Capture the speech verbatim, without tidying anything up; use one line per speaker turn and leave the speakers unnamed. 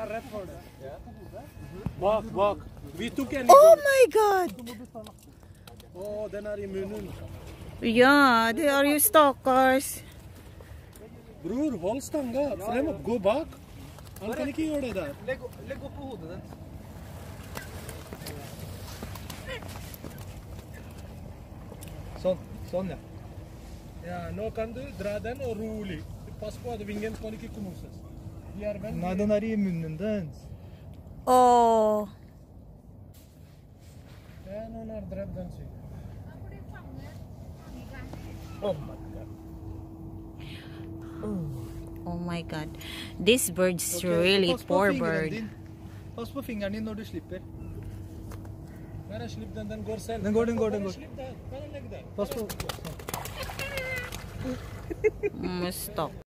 Walk, walk. We took any
Oh
gold.
my god!
Oh, den er i munnen.
Ja, det er jo stakkars.
Bror, hold stanga. Frem opp, gå bak. Han kan ikke gjøre det der.
Legg opp på hodet den. Sånn, sånn ja.
Ja, nå kan du dra den og rolig. Pass på at vingen kan ikke knoses. De er veldig...
Nei, den er i munnen dens.
Åh.
Ja, noen har drept den syk.
Oh my god.
Oh my god. This bird's
Ok,
really
pass på
poor
fingeren
bird.
din. Pass på fingeren din når du slipper.
Bare slipp den, den går selv.
Den går, den går, den går.
Bare slipp den, bare legg den.
Pass på.
Mm, stop.